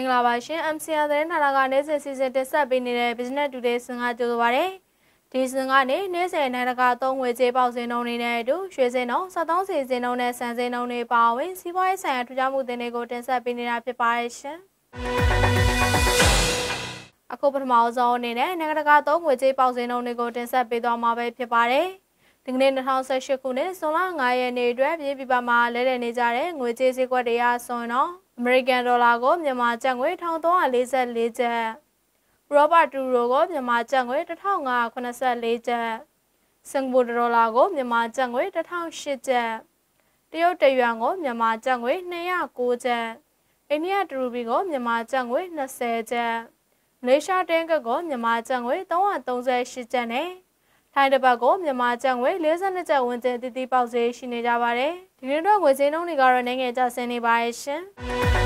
္ဂလာပါရှင် MCR သတင်းဌာနကနေစီစဉ်တင်ဆက်ပေးနေတဲ့ Business Today စင်ကကြိုဆိုပါရစေ။ဒီစင်ကနေနေ့စဉ်နိုင်ငံတကာသုံးငွေကြေးပေါက်ဈေးနှုန်းတွေနဲ့အတူရွှေဈေးနှုန်း73စီဈေးနှုန်းနဲ့စံဈေးနှုန်းတွေပါဝင်စီးပွားရေးဆိုင်ရာထူးခြားမှုတင်တွေကိုတင်ဆက်ပေးနေတာဖြစ်ပါတယ်ရှင်။အခုပထမဆုံးအနေနဲ့နိုင်ငံတကာသုံးငွေကြေးပေါက်ဈေးနှုန်းတွေကိုတင်ဆက်ပေးသွားမှာပဲဖြစ်ပါတယ်။ဒီကနေ့2018ခုနှစ်ဇွန်လ9ရက်နေ့အတွက်ပြည်ပမှာလဲလှယ်နေကြတဲ့ငွေကြေးဈေးကွက်တွေအဆိုရင်တော့အမေရိကန်ဒေါ်လာကိုမြန်မာကျပ်ငွေ1344ကျပ်၊ဥရောပတူရိုကိုမြန်မာကျပ်ငွေ1584ကျပ်၊စင်ကာပူဒေါ်လာကိုမြန်မာကျပ်ငွေ1008ကျပ်၊တရုတ်တယွမ်ကိုမြန်မာကျပ်ငွေ209ကျပ်၊အိန္ဒိယရူပီကိုမြန်မာကျပ်ငွေ20ကျပ်၊မလေးရှားတင်းကပ်ကိုမြန်မာကျပ်ငွေ338ကျပ်နဲ့ထိုင်းတပတ်ကိုမြန်မာကျပ်ငွေ42ကျပ်ဝန်းကျင်တည်ပေါက်ဈေးရှိနေကြပါတယ်။ဒီနေ့တော့ငွေဈေးနှုန်းတွေကတော့နိုင်ငံကျဆင်းနေပါရဲ့ရှင်။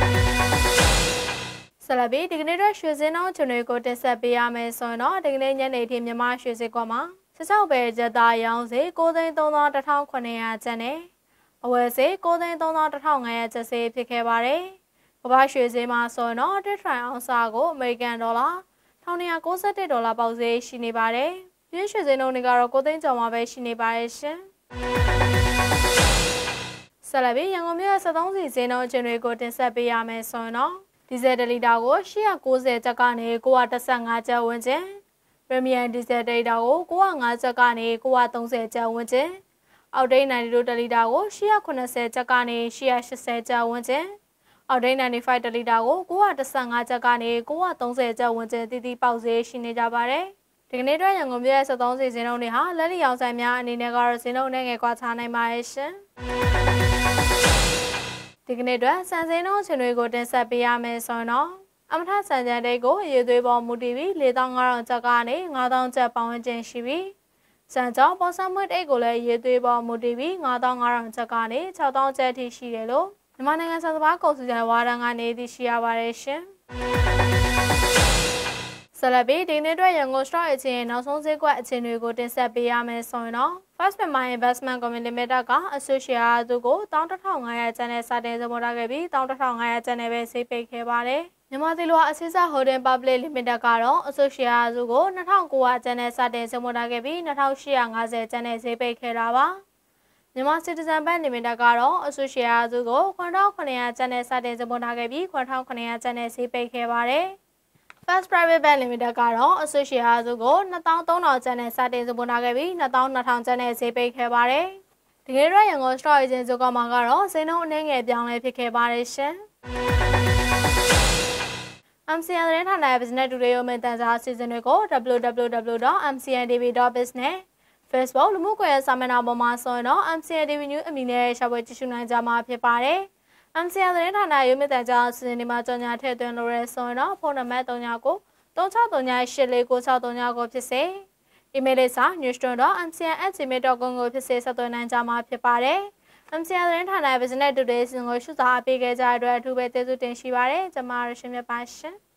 ဆက်လက်ပြီးဒီကနေ့တော့ရွှေဈေးနှုန်းကျွန်တွေကိုတင်ဆက်ပေးရမယ်ဆိုရင်တော့ဒီကနေ့ညနေထိမြန်မာရွှေဈေးကွက်မှာ16ပဲကျပ်သားရောင်းဈေး9,300,900ကျပ်နဲ့အဝယ်ဈေး9,300,1,500ကျပ်ဈေးဖြစ်ခဲ့ပါတယ်။ကမ္ဘာရွှေဈေးမှာဆိုရင်တော့တစ်ထိုင်အောင်စာကိုအမေရိကန်ဒေါ်လာ1,291ဒေါ်လာပေါက်ဈေးရှိနေပါတယ်။ပြည်ရွှေဈေးနှုန်းတွေကတော့9သိန်းကျော်မှာပဲရှိနေပါရဲ့ရှင်။ဆက်လက်ပြီးရန်ကုန်မြို့73စီဈေးနှုန်းကျွန်တွေကိုတင်ဆက်ပေးရမယ်ဆိုရင်တော့ဒီဇယ်1လီတာကို890ကျပ်ကနေ915ကျပ်ဝန်းကျင်ပရီမီယံဒီဇယ်1လီတာကို905ကျပ်ကနေ930ကျပ်ဝန်းကျင်အောက်တိန်း92တလီတာကို890ကျပ်ကနေ880ကျပ်ဝန်းကျင်အောက်တိန်း95တလီတာကို915ကျပ်ကနေ930ကျပ်ဝန်းကျင်တည်ပေါက်ဈေးရှိနေကြပါတယ်ဒီကနေ့တော့ရန်ကုန်မြို့73စီဈေးနှုန်းတွေဟာလက်လီရောင်ဆိုင်များအနေနဲ့ကတော့ဈေးနှုန်းနဲ့ငယ်ကွာခြားနိုင်ပါရဲ့ရှင်ဒီကနေ့တော့စံစင်းနှုန်းချင်းတွေကိုတင်ဆက်ပေးရမယ်ဆိုရင်တော့အမထစံကြံတိတ်ကိုအရေးသွေးပေါ်မူတည်ပြီး4,500ကျပ်ကနေ9,000ကျပ်ပေါင်းကျင်ရှိပြီးစံကြောပေါ်ဆမွတ်အိတ်ကိုလည်းအရေးသွေးပေါ်မူတည်ပြီး9,500ကျပ်ကနေ6,000ကျပ်ထိရှိတယ်လို့မြန်မာနိုင်ငံစံစဘာကုန်စည်ဆိုင်ဝါဒကနေသိရှိရပါတယ်ရှင်ဆက်လက်ပြီးဒီနေ့အတွက်ရန်ကုန် Stock Exchange နောက်ဆုံးဈေးကွက်အခြေအနေကိုတင်ဆက်ပေးရမယ်ဆိုရင်တော့ First Myanmar Investment Company Limited ကအစုရှယ်ယာသူကို11,500ကျပ်နဲ့စတင်စပေါ်ထားခဲ့ပြီး11,500ကျပ်နဲ့ပဲဈေးပိတ်ခဲ့ပါတယ်။မြန်မာသီလဝါအစည်းအဝေး Holding Public Limited ကတော့အစုရှယ်ယာသူကို2,900ကျပ်နဲ့စတင်စပေါ်ထားခဲ့ပြီး2,850ကျပ်နဲ့ဈေးပိတ်ခဲ့တာပါ။မြန်မာ Citizen Bank Limited ကတော့အစုရှယ်ယာသူကို9,900ကျပ်နဲ့စတင်စပေါ်ထားခဲ့ပြီး9,900ကျပ်နဲ့ဈေးပိတ်ခဲ့ပါတယ်။ First Private Bank Limited ကတော့အစုရှယ်ယာစုကို2,300ကျပ်နဲ့စတင်စပေါ်ထားခဲ့ပြီး2,200ကျပ်နဲ့ဈေးပိတ်ခဲ့ပါတယ်။ဒီကနေ့တော့ရန်ကုန် Stock Exchange ဈေးကွက်မှာကတော့ဈေးနှုန်းအနည်းငယ်ပြောင်းလဲဖြစ်ခဲ့ပါတယ်ရှင်။ MCN သတင်းဌာနရဲ့ Business Today ရုံးမြင့်တန်ကြားအစီအစဉ်တွေကို www.mcntv.biz နဲ့ Facebook လူမှုကွန်ရက်စာမျက်နှာပေါ်မှာဆိုရင်တော့ MCN TV News အမည်နဲ့ရှာဖွေကြည့်ရှုနိုင်ကြမှာဖြစ်ပါတယ်။ MCN သတင်းဌာနရုံးမြင့်တန်ကြားအစီအစဉ်ဒီမှာကြော်ညာထည့်သွင်းလို့ရဆိုရင်တော့ဖုန်းနံပါတ်3993638639ကိုဖြစ်စေ။ email လိပ်စာ news.mcn@gmail.com ကိုဖြစ်စေဆက်သွင်းနိုင်ကြမှာဖြစ်ပါတယ်။ MCN သတင်းဌာနရဲ့ Business Today အစီအစဉ်ကိုရှုစားပေးခဲ့ကြတဲ့အတွက်အထူးပဲကျေးဇူးတင်ရှိပါတယ်။ကျွန်မရရှင်မြတ်ပါရှင်။